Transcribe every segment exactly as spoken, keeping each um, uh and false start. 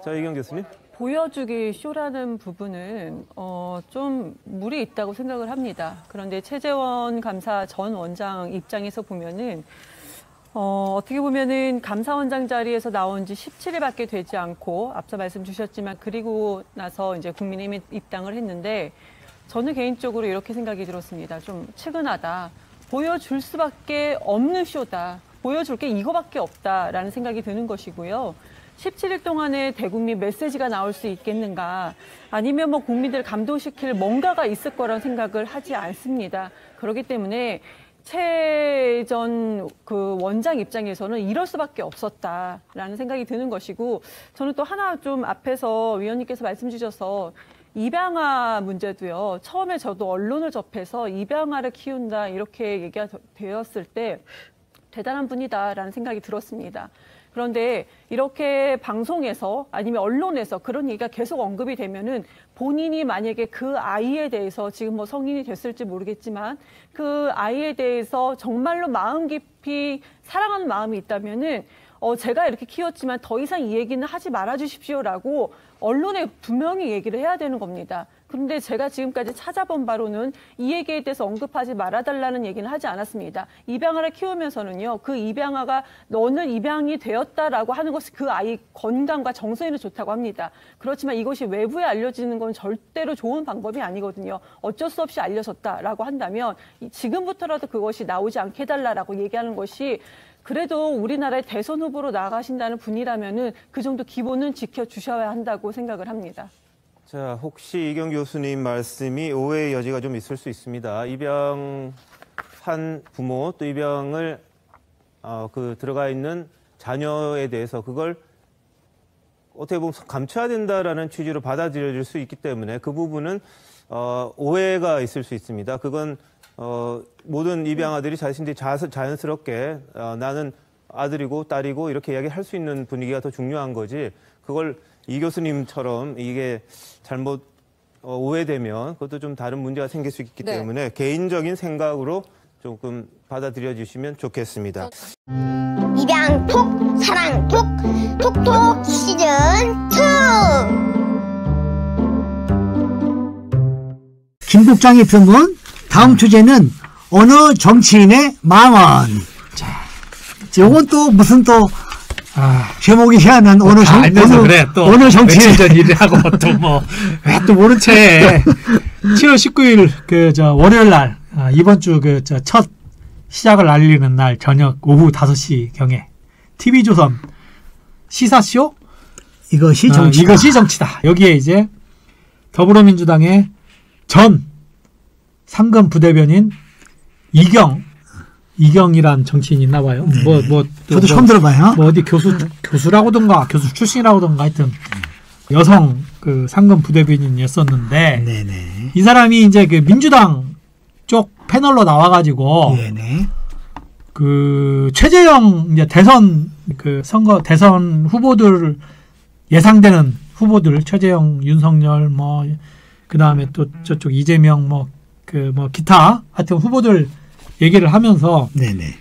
자, 이경 교수님. 보여주기 쇼라는 부분은 어, 좀 무리 있다고 생각을 합니다. 그런데 최재원 감사 전 원장 입장에서 보면은 어, 어떻게 보면은 감사원장 자리에서 나온 지 십칠 일밖에 되지 않고 앞서 말씀 주셨지만 그리고 나서 이제 국민의힘에 입당을 했는데 저는 개인적으로 이렇게 생각이 들었습니다. 좀 측은하다. 보여줄 수밖에 없는 쇼다. 보여줄 게 이거밖에 없다라는 생각이 드는 것이고요. 십칠 일 동안에 대국민 메시지가 나올 수 있겠는가, 아니면 뭐 국민들 감동시킬 뭔가가 있을 거라는 생각을 하지 않습니다. 그렇기 때문에 최 전 그 원장 입장에서는 이럴 수밖에 없었다라는 생각이 드는 것이고, 저는 또 하나 좀 앞에서 위원님께서 말씀 주셔서 입양아 문제도요. 처음에 저도 언론을 접해서 입양아를 키운다 이렇게 얘기가 되었을 때 대단한 분이다라는 생각이 들었습니다. 그런데 이렇게 방송에서 아니면 언론에서 그런 얘기가 계속 언급이 되면은 본인이 만약에 그 아이에 대해서 지금 뭐 성인이 됐을지 모르겠지만 그 아이에 대해서 정말로 마음 깊이 사랑하는 마음이 있다면은 어 제가 이렇게 키웠지만 더 이상 이 얘기는 하지 말아 주십시오라고 언론에 분명히 얘기를 해야 되는 겁니다. 그런데 제가 지금까지 찾아본 바로는 이 얘기에 대해서 언급하지 말아달라는 얘기는 하지 않았습니다. 입양아를 키우면서는요, 그 입양아가 너는 입양이 되었다라고 하는 것이 그 아이 건강과 정서에는 좋다고 합니다. 그렇지만 이것이 외부에 알려지는 건 절대로 좋은 방법이 아니거든요. 어쩔 수 없이 알려졌다라고 한다면 지금부터라도 그것이 나오지 않게 해달라라고 얘기하는 것이 그래도 우리나라의 대선 후보로 나가신다는 분이라면은 그 정도 기본은 지켜주셔야 한다고 생각을 합니다. 자, 혹시 이경 교수님 말씀이 오해의 여지가 좀 있을 수 있습니다. 입양한 부모 또 입양을 어, 그 들어가 있는 자녀에 대해서 그걸 어떻게 보면 감춰야 된다라는 취지로 받아들여질 수 있기 때문에 그 부분은 어, 오해가 있을 수 있습니다. 그건 어, 모든 입양아들이 자신들이 자, 자연스럽게 어, 나는 아들이고 딸이고 이렇게 이야기할 수 있는 분위기가 더 중요한 거지, 그걸 이 교수님처럼 이게 잘못 어, 오해되면 그것도 좀 다른 문제가 생길 수 있기 네. 때문에 개인적인 생각으로 조금 받아들여 주시면 좋겠습니다. 입양톡, 사랑톡, 톡톡 시즌 투. 김 국장의 평론, 다음 주제는 어느 정치인의 망언. 자, 요건 또 무슨 또 아, 제목이 희한한 뭐 오늘 정, 알면서 오늘, 그래, 또 오늘 정치인 며칠 전 일하고 또 뭐 왜 또 모른 채 칠월 십구일 그 저 월요일 날 아, 이번 주 그 저 첫 시작을 알리는 날 저녁 오후 다섯 시 경에 티비조선 시사쇼 이것이 정치다. 어, 이것이 정치다. 여기에 이제 더불어민주당의 전 상금 부대변인 이경 이경이란 정치인이 있나 봐요. 네. 뭐, 뭐, 저도 뭐, 처음 들어봐요. 뭐 어디 교수, 교수라고든가, 교수 출신이라고든가 하여튼, 여성 그 상금 부대변인이었었는데, 네네. 이 사람이 이제 그 민주당 쪽 패널로 나와가지고, 네네. 그 최재형 이제 대선 그 선거, 대선 후보들, 예상되는 후보들, 최재형, 윤석열, 뭐, 그 다음에 또 저쪽 이재명, 뭐, 그 뭐, 기타, 하여튼 후보들, 얘기를 하면서 네네.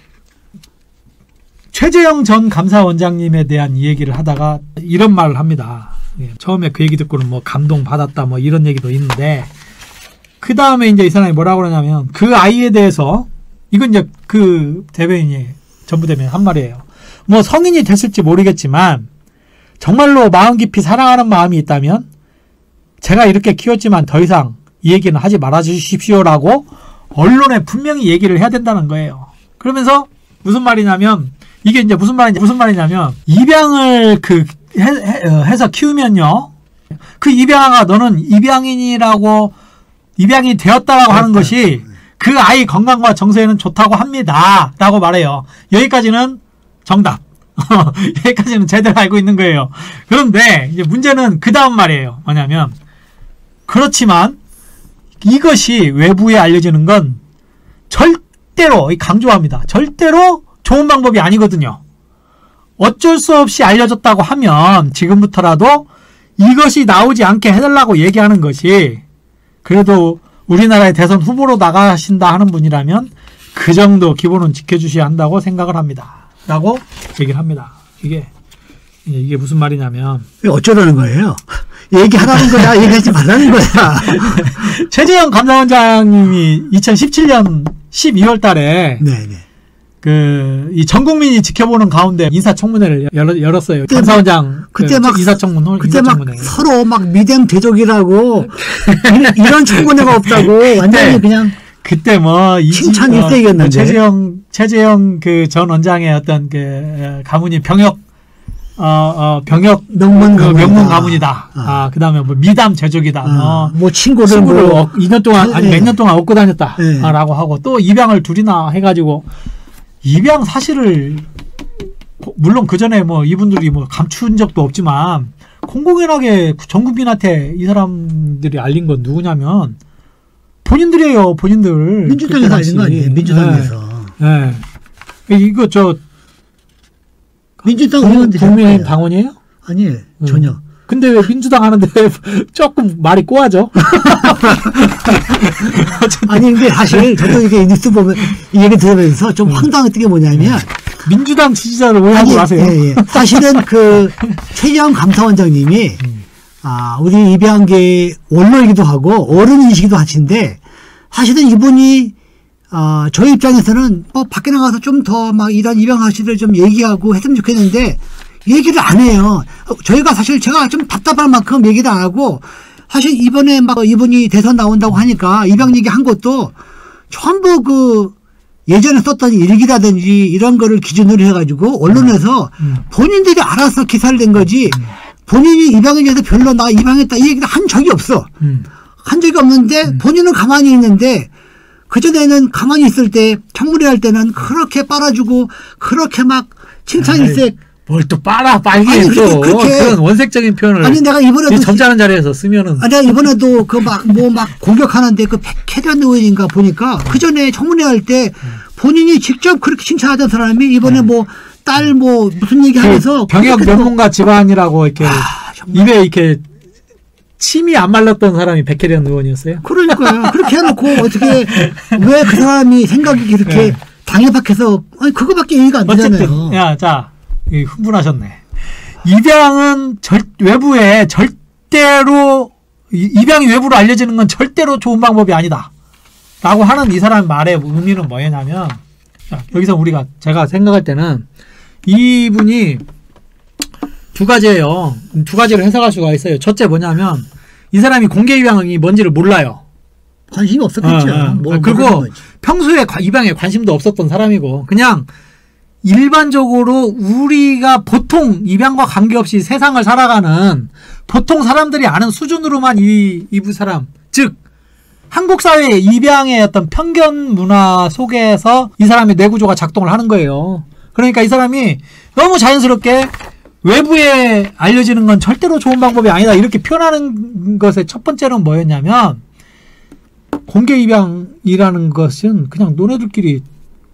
최재형 전 감사원장님에 대한 이 얘기를 하다가 이런 말을 합니다. 예, 처음에 그 얘기 듣고는 뭐 감동받았다 뭐 이런 얘기도 있는데, 그 다음에 이제 이 사람이 뭐라고 그러냐면 그 아이에 대해서, 이건 이제 그 대변인이 전부 대변인 한 말이에요. 뭐 성인이 됐을지 모르겠지만 정말로 마음 깊이 사랑하는 마음이 있다면 제가 이렇게 키웠지만 더 이상 이 얘기는 하지 말아 주십시오라고 언론에 분명히 얘기를 해야 된다는 거예요. 그러면서 무슨 말이냐면, 이게 이제 무슨 말이냐, 무슨 말이냐면, 입양을 그, 해, 해, 해서 키우면요, 그 입양아가 너는 입양인이라고, 입양이 되었다라고 하는 것이 그 아이 건강과 정서에는 좋다고 합니다. 라고 말해요. 여기까지는 정답. 여기까지는 제대로 알고 있는 거예요. 그런데 이제 문제는 그 다음 말이에요. 뭐냐면, 그렇지만, 이것이 외부에 알려지는 건 절대로, 강조합니다. 절대로 좋은 방법이 아니거든요. 어쩔 수 없이 알려졌다고 하면 지금부터라도 이것이 나오지 않게 해달라고 얘기하는 것이, 그래도 우리나라의 대선 후보로 나가신다 하는 분이라면 그 정도 기본은 지켜주셔야 한다고 생각을 합니다. 라고 얘기를 합니다. 이게 예, 이게 무슨 말이냐면 어쩌라는 거예요? 얘기하라는 거야, 얘기하지 말라는 거야. 최재형 감사원장님이 이천십칠 년 십이월 달에 네네. 그 이 전 국민이 지켜보는 가운데 인사청문회를 열었, 열었어요. 그때 감사원장 그때 그 막 인사청문 그때 인사청문회. 막 서로 막 미담 대적이라고 이런 청문회가 없다고 완전히 네. 그냥 그때 뭐 칭찬 이- 어, 일색이었는데. 최재형 최재형 그 전 원장의 어떤 그 가문이 병역 어, 어 병역 명문 그 가문이다. 명문 가문이다. 어. 아 그다음에 뭐 미담 제조기다. 어, 뭐 뭐 친구를 친구를 뭐 어, 이 년 동안 아니 예. 몇 년 동안 얻고 다녔다라고 예. 하고 또 입양을 둘이나 해가지고 입양 사실을 물론 그 전에 뭐 이분들이 뭐 감춘 적도 없지만 공공연하게 전 국민한테 이 사람들이 알린 건 누구냐면 본인들이에요. 본인들. 민주당에서 그때 알린 거 당시. 아니에요? 민주당에서. 네. 네. 이거 저 민주당 국- 의원들이 국민의힘 한 거예요. 당원이에요? 아니에요. 음. 전혀. 근데 왜 민주당 하는데 조금 말이 꼬아져? 아니 근데 사실 저도 이게 뉴스 보면 이 얘기 들으면서 좀 황당했던 게 뭐냐면 민주당 지지자를 오해하고 아니, 가세요. 예, 예. 사실은 그 최재형 감사원장님이 아 우리 입양계 원로이기도 하고 어른이시기도 하신데 사실은 이분이 아 저희 입장에서는 뭐 밖에 나가서 좀 더 막 이런 입양 사실을 좀 얘기하고 했으면 좋겠는데 얘기를 안 해요. 저희가 사실 제가 좀 답답할 만큼 얘기를 안 하고 사실 이번에 막 이분이 대선 나온다고 하니까 입양 얘기 한 것도 전부 그 예전에 썼던 일기라든지 이런 거를 기준으로 해가지고 언론에서 음. 본인들이 알아서 기사를 낸 거지 본인이 입양에 대해서 별로 나 입양했다 이 얘기를 한 적이 없어. 음. 한 적이 없는데 본인은 가만히 있는데 그전에는 가만히 있을 때 청문회 할 때는 그렇게 빨아주고 그렇게 막 칭찬일색 뭘 또 빨아 빨게 아니, 또 그렇게- 그렇게- 그런 원색적인 표현을 아니 내가 이번에도 이 점잖은 자리에서 쓰면은 아, 내가 이번에도 그 막 뭐 막 공격하는데 그 백혜련 의원인가 보니까 그 전에 청문회 할 때 본인이 직접 그렇게 칭찬하던 사람이 이번에 뭐 딸 뭐 무슨 얘기 하면서 그 병역 그렇게 또- 전문가 집안이라고 이렇게 아, 정말. 입에 이렇게 침이 안 말랐던 사람이 백혜련 의원이었어요. 그러니까요. 그렇게 해놓고 어떻게 왜 그 사람이 생각이 이렇게 네. 당해박해서 아니 그거밖에 얘기가 안 되잖아요. 어쨌든 야, 자, 이 흥분하셨네. 입양은 절, 외부에 절대로 이- 입양이 외부로 알려지는 건 절대로 좋은 방법이 아니다. 라고 하는 이 사람 말의 의미는 뭐냐면 자, 여기서 우리가 제가 생각할 때는 이분이 두 가지예요. 두 가지로 해석할 수가 있어요. 첫째 뭐냐면 이 사람이 공개 입양이 뭔지를 몰라요. 관심이 없었겠죠. 어, 어. 뭐 그리고 모르는 거지. 평소에 과- 입양에 관심도 없었던 사람이고 그냥 일반적으로 우리가 보통 입양과 관계없이 세상을 살아가는 보통 사람들이 아는 수준으로만 이, 이 사람 즉 한국 사회의 입양의 어떤 편견 문화 속에서 이 사람의 뇌구조가 작동을 하는 거예요. 그러니까 이 사람이 너무 자연스럽게 외부에 알려지는 건 절대로 좋은 방법이 아니다 이렇게 표현하는 것의 첫 번째는 뭐였냐면 공개 입양이라는 것은 그냥 너네들끼리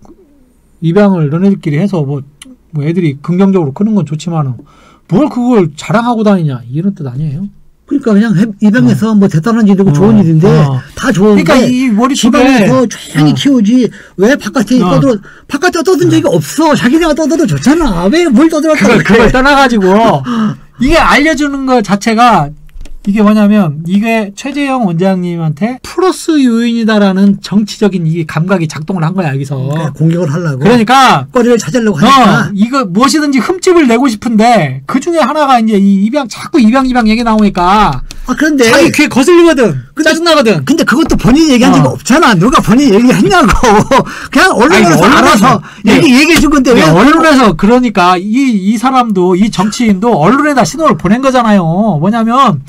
입양을 너네들끼리 해서 뭐, 뭐 애들이 긍정적으로 크는 건 좋지만 뭘 그걸 자랑하고 다니냐 이런 뜻 아니에요? 그러니까 그냥 해- 입양해서 뭐 대단한 일이고 어, 좋은 일인데 어. 다 좋은데 그러니까 이 머릿속에 집안에서 조용히 어. 키우지 왜 바깥에 어. 떠들어 바깥에 떠든 적이 없어. 자기네가 떠들어 줬잖아. 왜 뭘 떠들었다고 그걸, 그래. 그걸 떠나가지고 이게 알려주는 것 자체가 이게 뭐냐면 이게 최재형 원장님한테 플러스 요인이다라는 정치적인 이 감각이 작동을 한 거야 여기서. 그러니까 공격을 하려고 그러니까 거리를 찾으려고 하니까 어, 이거 무엇이든지 흠집을 내고 싶은데 그 중에 하나가 이제 이 입양 자꾸 입양 입양 얘기 나오니까 아 그런데 자기 귀에 거슬리거든. 근데- 짜증나거든. 근데 그것도 본인이 얘기한 적이 어. 없잖아. 누가 본인이 얘기했냐고. 그냥 언론에서 아니, 언론에서- 알아서 네. 얘기 얘기해 준 건데 왜 네, 언론에서 그러니까 이, 이 사람도 이 정치인도 언론에다 신호를 보낸 거잖아요. 뭐냐면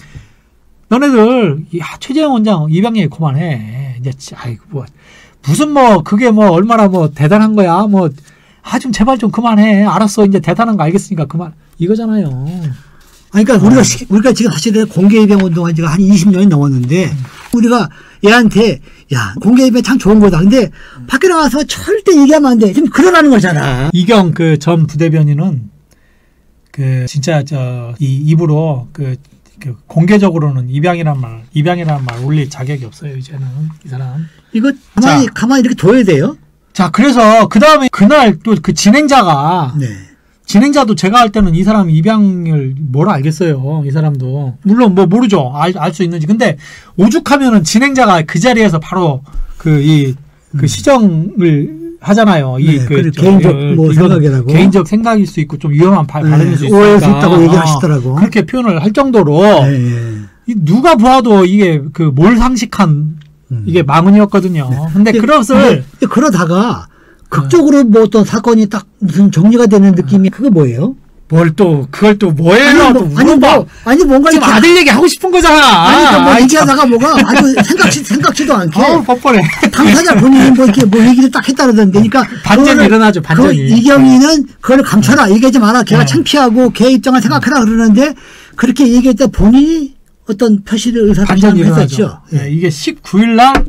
너네들 야, 최재형 원장 입양 얘기 그만해. 이제 치- 아이고 뭐 무슨 뭐 그게 뭐 얼마나 뭐 대단한 거야. 뭐 아 좀 제발 좀 그만해. 알았어. 이제 대단한 거 알겠으니까 그만. 이거잖아요. 아니, 그러니까 우리가 시- 우리가 지금 사실은 공개 입양 운동한 지가 한 이십 년이 넘었는데 우리가 얘한테 야 공개 입양 참 좋은 거다. 근데 밖에 나가서 절대 얘기하면 안 돼. 지금 그러라는 거잖아. 이경 그 전 부대변인은 그 진짜 저 이 입으로 그, 그 공개적으로는 입양이란 말 입양이라는 말 올릴 자격이 없어요 이제는 이 사람. 이거 가만히 자. 가만히 이렇게 둬야 돼요. 자 그래서 그 다음에 그날 또 그 진행자가 네. 진행자도 제가 할 때는 이 사람 입양을 뭘 알겠어요. 이 사람도. 물론 뭐 모르죠. 알, 알 수 있는지. 근데 오죽하면은 진행자가 그 자리에서 바로 그, 이, 그 음. 시정을 하잖아요. 이, 네, 그, 그래, 저, 개인적 어, 뭐 이건 생각이라고. 개인적 생각일 수 있고 좀 위험한 발, 네, 발언일 수 있으니까. 오해할 수 있다고 얘기하시더라고. 어, 그렇게 표현을 할 정도로 네, 네. 이 누가 보아도 이게 그 몰상식한 음. 이게 망언이었거든요. 근데 근데- 그것을 근데 그러다가 극적으로 뭐 어떤 사건이 딱 무슨 정리가 되는 느낌이 그게 뭐예요? 뭘 또 그걸 또 뭐예요? 아니, 또 뭐, 아니, 물어봐. 뭐, 아니 뭔가 지금 이렇게 아들 얘기 하고 싶은 거잖아. 아니 뭐 아이, 얘기하다가 뭐가 아주 생각지 생각지도 않게 참. 아우 뻔뻔해. 당사자 본인이 뭐 이렇게 뭐 얘기를 딱 했다는데, 그러니까 반전이 그거를- 일어나죠, 반전이. 그 이경이는 그걸 감춰라, 얘기하지 마라, 걔가 네. 창피하고 걔 입장을 생각해라 그러는데 그렇게 얘기했다 본인이 어떤 표시를 의사 반전이 표시를 일어나죠. 했었죠. 네, 이게 십구 일 날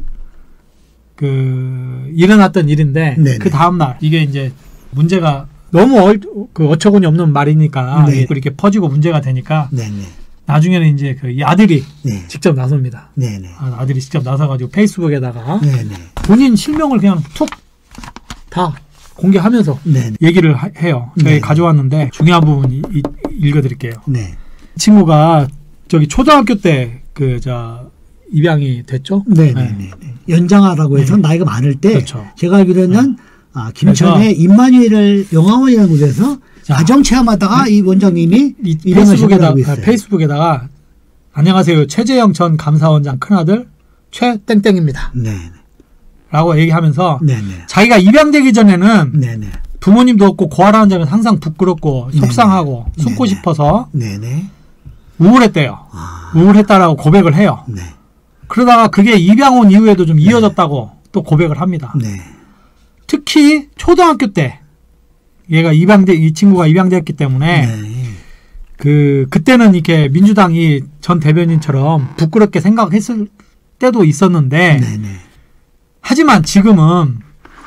그 일어났던 일인데 네네. 그 다음 날 이게 이제 문제가 너무 어, 그 어처구니 없는 말이니까 네. 이게 이렇게 퍼지고 문제가 되니까 네네. 나중에는 이제 그 이 아들이 네. 직접 나섭니다. 네네. 아, 아들이 직접 나서가지고 페이스북에다가 네네. 본인 실명을 그냥 툭 다 공개하면서 네네. 얘기를 하- 해요. 저희 네. 가져왔는데 중요한 부분 이, 이, 읽어드릴게요. 네. 이 친구가 저기 초등학교 때 그 저 입양이 됐죠. 네네네. 연장하라고 해서 네. 나이가 많을 때 그렇죠. 제가 알기로는 아, 김천의 임마누엘 영화원이라는 곳에서 자. 가정 체험하다가 이 원장님이 이 입양을 페이스북에다 시작하고 있어요. 페이스북에다가 안녕하세요 최재형 전 감사원장 큰아들 최땡땡입니다. 네. 라고 얘기하면서 네네. 자기가 입양되기 전에는 네네. 부모님도 없고 고아라는 점에 항상 부끄럽고 네네. 속상하고 숨고 네네. 싶어서 네네. 우울했대요. 아. 우울했다라고 고백을 해요. 네. 그러다가 그게 입양 온 이후에도 좀 이어졌다고 또 고백을 합니다. 네. 특히 초등학교 때 얘가 입양돼 이 친구가 입양됐기 때문에 네. 그 그때는 이렇게 민주당이 전 대변인처럼 부끄럽게 생각했을 때도 있었는데 네네. 하지만 지금은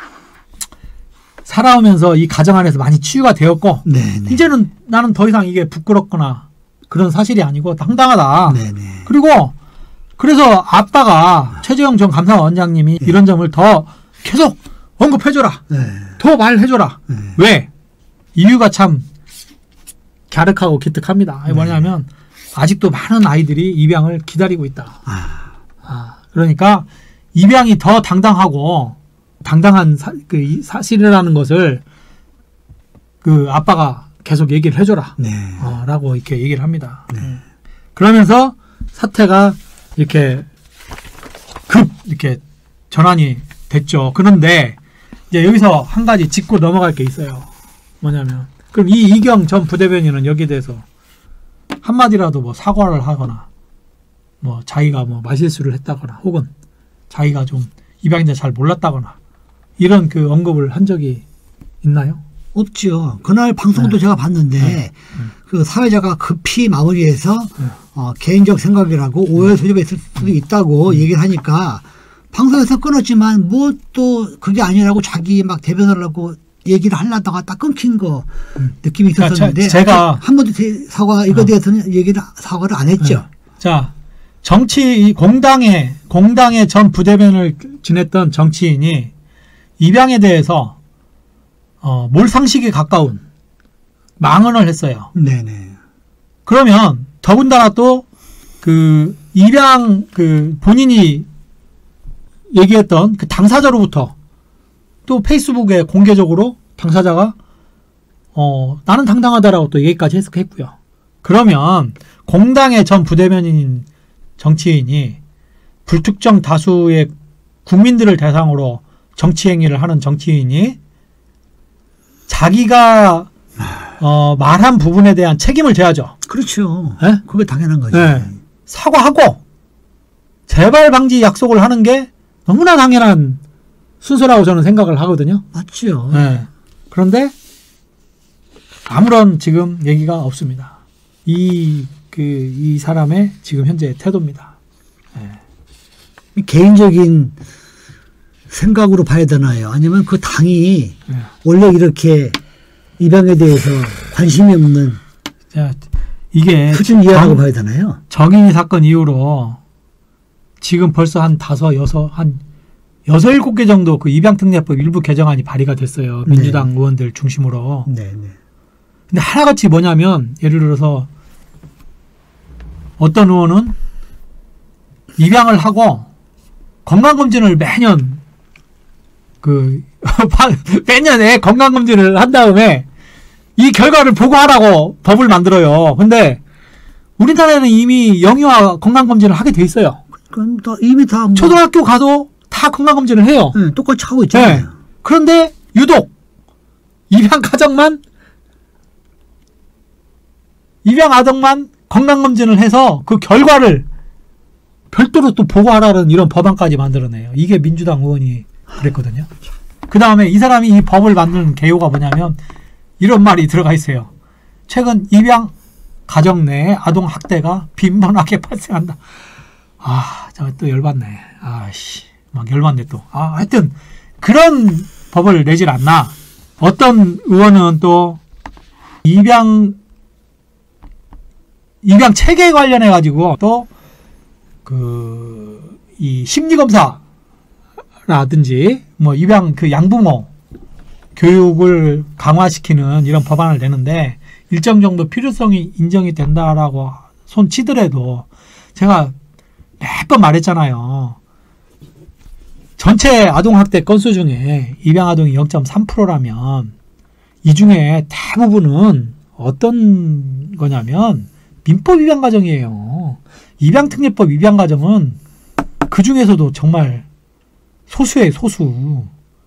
살아오면서 이 가정 안에서 많이 치유가 되었고 네네. 이제는 나는 더 이상 이게 부끄럽거나 그런 사실이 아니고 당당하다. 네네. 그리고 그래서 아빠가 최재형 전 감사원장님이 이런 점을 더 계속 언급해줘라. 네. 더 말해줘라. 네. 왜? 이유가 참 갸륵하고 기특합니다. 네. 뭐냐면 아직도 많은 아이들이 입양을 기다리고 있다. 아. 아, 그러니까 입양이 더 당당하고 당당한 사, 그 이 사실이라는 것을 그 아빠가 계속 얘기를 해줘라. 네. 어, 라고 이렇게 얘기를 합니다. 네. 그러면서 사태가 이렇게 급 이렇게 전환이 됐죠. 그런데 이제 여기서 한 가지 짚고 넘어갈 게 있어요. 뭐냐면 그럼 이 이경 전 부대변인은 여기에 대해서 한마디라도 뭐 사과를 하거나 뭐 자기가 뭐 말실수를 했다거나 혹은 자기가 좀 입양자 잘 몰랐다거나 이런 그 언급을 한 적이 있나요? 없죠. 그날 방송도 네. 제가 봤는데 네. 그 사회자가 급히 마무리해서 네. 어, 개인적 생각이라고 오해 소지가 있을 수도 있다고 얘기를 하니까 방송에서 끊었지만 뭐 또 그게 아니라고 자기 막 대변을 하고 얘기를 하려다가 딱 끊긴 거 느낌이 그러니까 있었는데 제- 제가- 한 번도 대- 사과 이거에 어. 대해서는 얘기를 사과를 안 했죠. 네. 자, 정치 이 공당의 공당의 전 부대변을 지냈던 정치인이 입양에 대해서 어, 몰상식에 가까운 망언을 했어요. 네네. 그러면 더군다나 또 그 입양 그 본인이 얘기했던 그 당사자로부터 또 페이스북에 공개적으로 당사자가 어 나는 당당하다라고 또 얘기까지 했었고요. 그러면 공당의 전 부대변인인 정치인이 불특정 다수의 국민들을 대상으로 정치 행위를 하는 정치인이 자기가 어, 말한 부분에 대한 책임을 져야죠. 그렇죠. 네? 그게 당연한 거죠. 네. 사과하고 재발 방지 약속을 하는 게 너무나 당연한 순서라고 저는 생각을 하거든요. 맞죠. 네. 그런데 아무런 지금 얘기가 없습니다. 이, 그, 이 사람의 지금 현재 태도입니다. 개인적인 생각으로 봐야 되나요? 아니면 그 당이 네. 원래 이렇게 입양에 대해서 관심이 없는 자, 이게 수준 이하라고 정- 봐야 되나요? 정인이 사건 이후로 지금 벌써 한 다섯, 여섯, 한 여섯, 일곱 개 정도 그 입양특례법 일부 개정안이 발의가 됐어요. 민주당 의원들 중심으로. 네, 네. 근데 하나같이 뭐냐면 예를 들어서 어떤 의원은 입양을 하고 건강검진을 매년 그 매년에 건강검진을 한 다음에 이 결과를 보고하라고 법을 만들어요. 근데 우리나라에는 이미 영유아 건강검진을 하게 돼 있어요. 그럼 다 이미 다 뭐, 초등학교 가도 다 건강검진을 해요. 네, 똑같이 하고 있잖아요. 네. 그런데 유독 입양 가정만 입양 아동만 건강검진을 해서 그 결과를 별도로 또 보고하라는 이런 법안까지 만들어내요. 이게 민주당 의원이 그랬거든요. 그 다음에 이 사람이 이 법을 만드는 개요가 뭐냐면 이런 말이 들어가 있어요. 최근 입양 가정 내 아동 학대가 빈번하게 발생한다. 아, 저 또 열받네. 아씨, 막 열받네 또. 아, 하여튼 그런 법을 내질 않나. 어떤 의원은 또 입양 입양 체계 관련해 가지고 또 그 이 심리 검사라든지 뭐 입양 그 양부모 교육을 강화시키는 이런 법안을 내는데 일정 정도 필요성이 인정이 된다라고 손 치더라도 제가 몇 번 말했잖아요. 전체 아동학대 건수 중에 입양아동이 영 점 삼 퍼센트라면 이 중에 대부분은 어떤 거냐면 민법 입양가정이에요. 입양특례법 입양가정은 그 중에서도 정말 소수의 소수.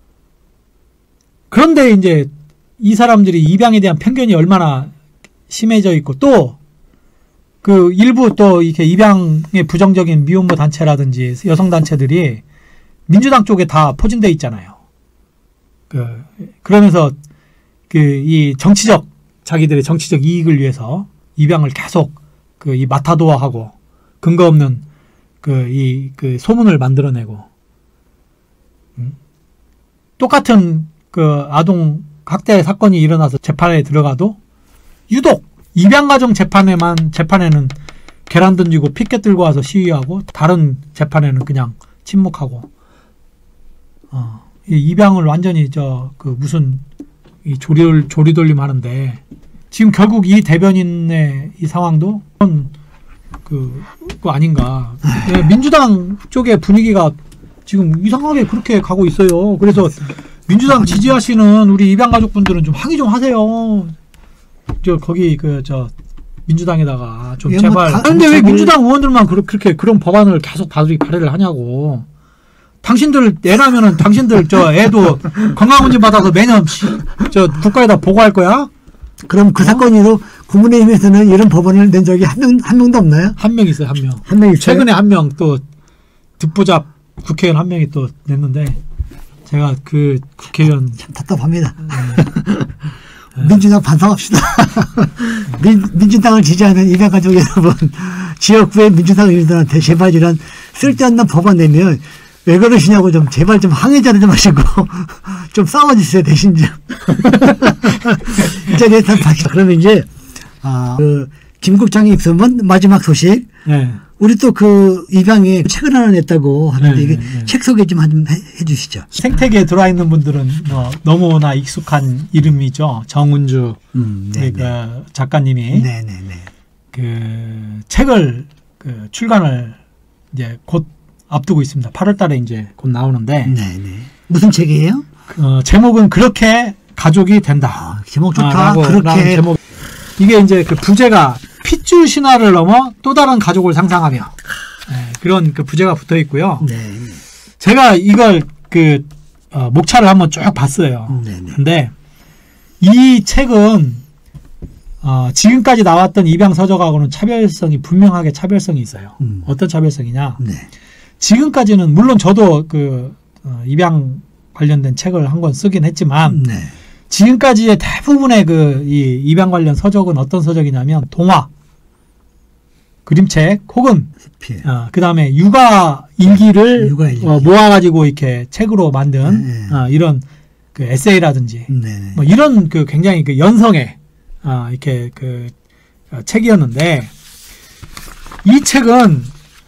그런데 이제 이 사람들이 입양에 대한 편견이 얼마나 심해져 있고 또 그 일부 또 이렇게 입양에 부정적인 미혼모 단체라든지 여성 단체들이 민주당 쪽에 다 포진돼 있잖아요. 그 그러면서 그 이 정치적 자기들의 정치적 이익을 위해서 입양을 계속 그 이 마타도어하고 근거 없는 그 이 그 소문을 만들어내고 음? 똑같은 그 아동 학대 사건이 일어나서 재판에 들어가도 유독 입양가정 재판에만 재판에는 계란 던지고 피켓 들고 와서 시위하고 다른 재판에는 그냥 침묵하고 어, 이 입양을 완전히 저 그 무슨 이 조리 조리돌림 하는데 지금 결국 이 대변인의 이 상황도 그, 그 아닌가. 네, 민주당 쪽의 분위기가 지금 이상하게 그렇게 가고 있어요. 그래서 민주당 지지하시는 우리 입양 가족분들은 좀 항의 좀 하세요. 저 거기 그 저 민주당에다가 좀 예, 제발. 뭐 다, 근데 왜 정책을- 민주당 의원들만 그렇게, 그렇게 그런 법안을 계속 다수기 발의를 하냐고. 당신들 애라면은 당신들 저 애도 건강검진 받아서 매년 시- 저 국가에다 보고할 거야? 그럼 그 사건으로 국민의힘에서는 이런 법안을 낸 적이 한 명, 한 명도 없나요? 한 명 있어요, 한 명. 한 명 있어요? 최근에 한 명 또 듣보잡 국회의원 한 명이 또 냈는데 제가 그 국회의원 참 답답합니다. 민주당 반성합시다. 민, 민주당을 지지하는 입양가족 여러분, 지역구의 민주당 의원들한테 제발 이런 쓸데없는 법안 내면 왜 그러시냐고 좀 제발 좀 항의자를 좀 하시고 좀 싸워주세요 대신 좀. 이 자리에 다 다시 그러면 이제 아, 그 김국장의 입소문 마지막 소식. 네. 우리 또 그 입양에 책을 하나 냈다고 하는데 네, 이게 네, 네. 책 소개 좀 해, 해 주시죠. 생태계에 들어와 있는 분들은 뭐 너무나 익숙한 이름이죠. 정은주 음, 네, 그 네. 작가님이 네, 네, 네. 그 책을 그 출간을 이제 곧 앞두고 있습니다. 팔월 달에 이제 곧 나오는데 네, 네. 무슨 책이에요? 어, 제목은 그렇게 가족이 된다. 아, 제목 좋다. 아, 라고, 라는 그렇게 제목. 이게 이제 그 부제가 핏줄 신화를 넘어 또 다른 가족을 상상하며 네, 그런 그 부제가 붙어 있고요. 네, 제가 이걸 그 어, 목차를 한번 쭉 봤어요. 네, 네. 근데 이 책은 어, 지금까지 나왔던 입양 서적하고는 차별성이 분명하게 차별성이 있어요. 음. 어떤 차별성이냐? 네. 지금까지는 물론 저도 그 어, 입양 관련된 책을 한 권 쓰긴 했지만 네. 지금까지의 대부분의 그 이 입양 관련 서적은 어떤 서적이냐면 동화, 그림책 혹은 피해. 어, 그 다음에 육아 일기를 육아 일기. 어, 모아가지고 이렇게 책으로 만든 네, 네. 어, 이런 그 에세이라든지 네, 네. 뭐 이런 그 굉장히 그 연성의 어, 이렇게 그 어, 책이었는데 이 책은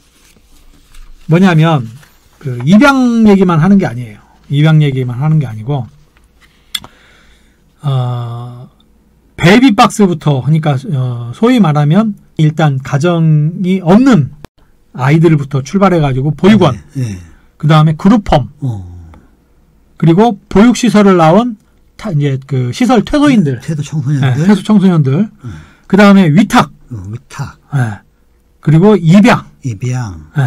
뭐냐면 그 입양 얘기만 하는 게 아니에요. 입양 얘기만 하는 게 아니고 어, 베이비 박스부터 그러니까 어, 소위 말하면 일단 가정이 없는 아이들부터 출발해가지고 보육원, 네, 네. 그 다음에 그룹홈, 어. 그리고 보육시설을 나온 타, 이제 그 시설 퇴소인들, 태도 청소년들, 네, 퇴소 청소년들, 음. 그 다음에 위탁, 어, 위탁, 네. 그리고 입양. 입양. 네.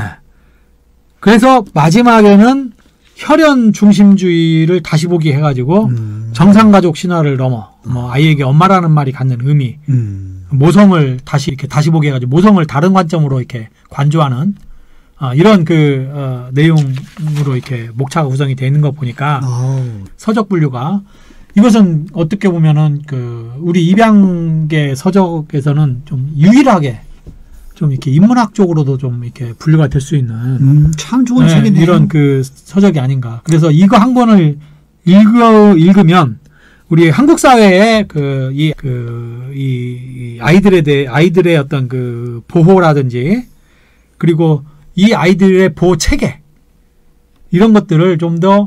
그래서 마지막에는 혈연 중심주의를 다시 보기 해가지고 음. 정상가족 신화를 넘어 뭐 아이에게 엄마라는 말이 갖는 의미, 음. 모성을 다시 이렇게 다시 보게 해가지고 모성을 다른 관점으로 이렇게 관조하는 어, 이런 그 어, 내용으로 이렇게 목차가 구성이 되어 있는 거 보니까 오. 서적 분류가 이것은 어떻게 보면은 그 우리 입양계 서적에서는 좀 유일하게 좀 이렇게 인문학적으로도 좀 이렇게 분류가 될 수 있는 음, 참 좋은 네, 책이네요. 이런 그 서적이 아닌가. 그래서 이거 한 권을 읽어 읽으면 우리 한국 사회의 그 이 그 이 아이들에 대해 아이들의 어떤 그 보호라든지 그리고 이 아이들의 보호 체계 이런 것들을 좀 더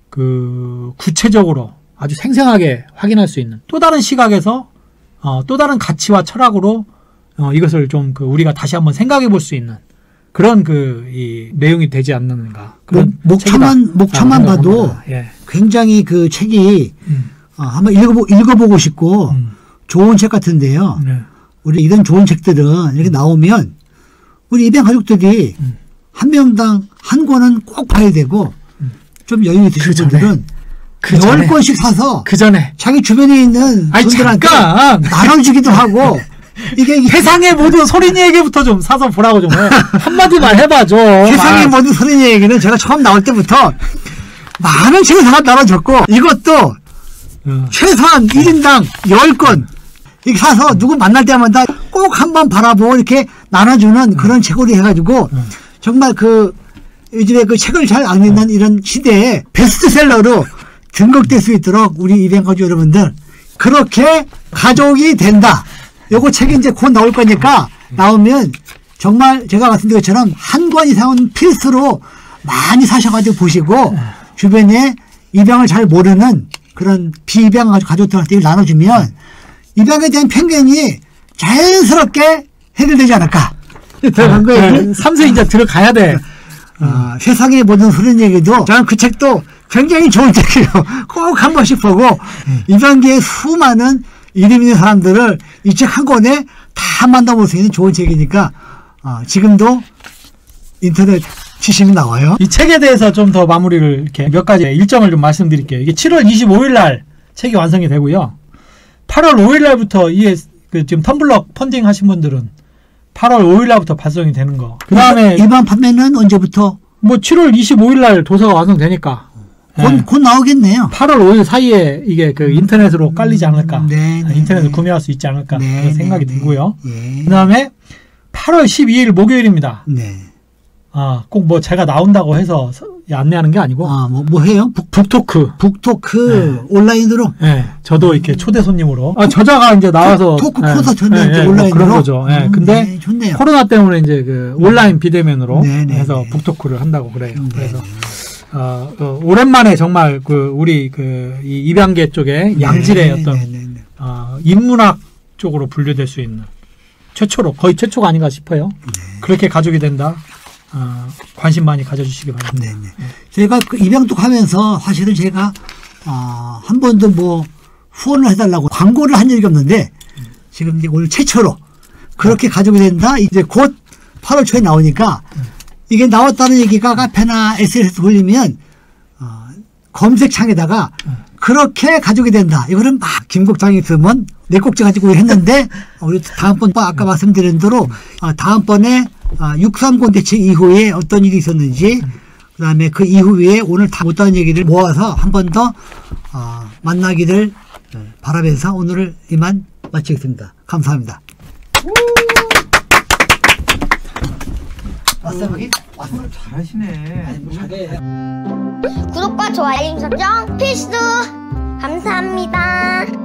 그 구체적으로 아주 생생하게 확인할 수 있는 또 다른 시각에서 어, 또 다른 가치와 철학으로 어, 이것을 좀 그 우리가 다시 한번 생각해 볼 수 있는 그런 그 이 내용이 되지 않는가. 그런 목, 목차만 목차만 봐도 예. 굉장히 그 책이 음. 어, 한번 읽어보, 읽어보고 싶고 음. 좋은 책 같은데요. 네. 우리 이런 좋은 책들은 이렇게 나오면 우리 입양 가족들이 음. 한 명당 한 권은 꼭 봐야 되고 음. 좀 여유 있으신 그 전에, 분들은 그 전에, 열 권씩 사서 그 전에 자기 주변에 있는 아니, 분들한테 잠깐! 나눠주기도 하고 이게 세상의 모든 소린이에게부터 좀 사서 보라고 좀 해. 한마디만 해봐줘. 세상의 아, 모든 소린이 얘기는 제가 처음 나올 때부터 많은 책을 하나 나눠줬고 이것도 어. 최소한 일 인당 열 권 이렇게 사서 누구 만날 때마다 꼭 한번 바라보고 이렇게 나눠주는 그런 책으로 해가지고 정말 그 요즘에 그 책을 잘 안 읽는 이런 시대에 베스트셀러로 등극될 수 있도록 우리 입양 가족 여러분들 그렇게 가족이 된다. 요거 책이 이제 곧 나올 거니까 나오면 정말 제가 말씀드린 것처럼 한 권 이상은 필수로 많이 사셔가지고 보시고 주변에 입양을 잘 모르는 그런 비입양 가족들한테 나눠주면 입양에 대한 편견이 자연스럽게 해결되지 않을까. 들어간 거예요. 네, 삼세 이제 들어가야 돼. 아, 세상의 모든 소린 얘기도 저는 그 책도 굉장히 좋은 책이에요. 꼭 한 번씩 보고 입양계의 수많은 이름 있는 사람들을 이 책 한 권에 다 만나볼 수 있는 좋은 책이니까 어, 지금도 인터넷 치시면 나와요. 이 책에 대해서 좀 더 마무리를 이렇게 몇 가지 일정을 좀 말씀드릴게요. 이게 칠월 이십오일 날 책이 완성이 되고요. 팔월 오일 날부터 이게 그 지금 텀블러 펀딩 하신 분들은 팔월 오일 날부터 발송이 되는 거. 그 다음에 일반 판매는 언제부터? 뭐 칠월 이십오일 날 도서가 완성되니까 곧, 네. 곧 나오겠네요. 팔월 오일 사이에 이게 그 인터넷으로 깔리지 않을까. 네, 네, 인터넷으로 네. 구매할 수 있지 않을까. 네, 그런 생각이 네, 들고요. 네. 그 다음에 팔월 십이일 목요일입니다. 네. 아, 꼭 뭐 제가 나온다고 해서 서- 안내하는 게 아니고 아, 뭐, 뭐 해요? 북, 북토크. 북토크 온라인으로? 예, 저도 이렇게 초대 손님으로. 아, 저자가 이제 나와서 토크 예, 콘서트인데 예, 이제 예, 뭐 온라인으로? 그런 거죠. 예, 음, 근데 네, 좋네요. 코로나 때문에 이제 그 온라인 비대면으로 네, 네, 해서 네. 북토크를 한다고 그래요. 네, 그래서 네. 어, 어, 오랜만에 정말 그 우리 그 이 입양계 쪽에 양질의 네, 어떤 네, 네, 네. 어, 인문학 쪽으로 분류될 수 있는 최초로 거의 최초가 아닌가 싶어요. 그렇게 가족이 된다. 어, 관심 많이 가져주시기 바랍니다. 네, 네. 제가 그 입양독 하면서 사실은 제가 어, 한 번도 뭐 후원을 해달라고 광고를 한 적이 없는데 지금 이제 오늘 최초로 그렇게 가족이 된다. 이제 곧 팔월 초에 나오니까 이게 나왔다는 얘기가 카페나 에스엔에스 돌리면 어, 검색창에다가 그렇게 가족이 된다. 이거는 막 김국장이 쓰면 내 꼭지 가지고 했는데 우리 다음번 아까 말씀드린 대로 어, 다음번에 어, 육삼공 대책 이후에 어떤 일이 있었는지 그다음에 그 이후에 오늘 다 못다는 얘기를 모아서 한 번 더 어, 만나기를 바라면서 오늘을 이만 마치겠습니다. 감사합니다. 왔어요, 잘하시네. 구독과 좋아요, 알림 설정 필수. 감사합니다.